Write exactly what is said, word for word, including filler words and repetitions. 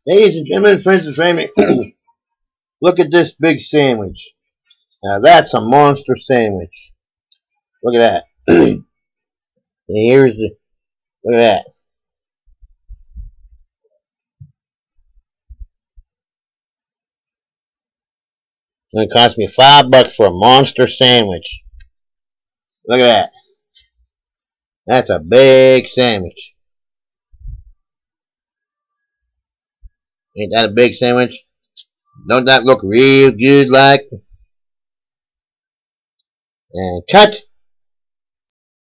Ladies and gentlemen, friends and family, look at this big sandwich. Now that's a monster sandwich. Look at that. And here's the, look at that. It's going to cost me five bucks for a monster sandwich. Look at that. That's a big sandwich. Ain't that a big sandwich? Don't that look real good like? And cut.